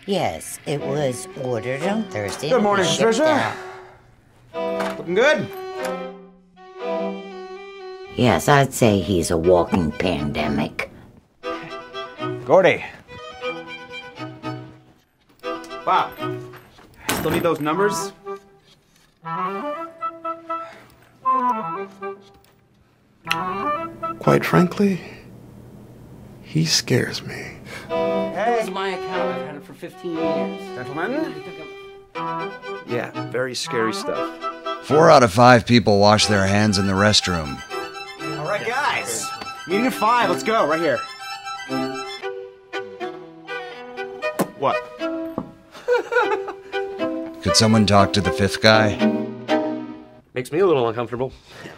Yes, it was ordered on Thursday. Good morning, shipped Patricia. out. Looking good? Yes, I'd say he's a walking pandemic. Gordy. Bob. Still need those numbers? Quite frankly, he scares me. Hey, This is my account. I've had it for 15 years. gentlemen. Yeah, very scary stuff. 4 out of 5 people wash their hands in the restroom. All right, guys. Meeting at 5. Let's go. Right here. What? Could someone talk to the 5th guy? Makes me a little uncomfortable.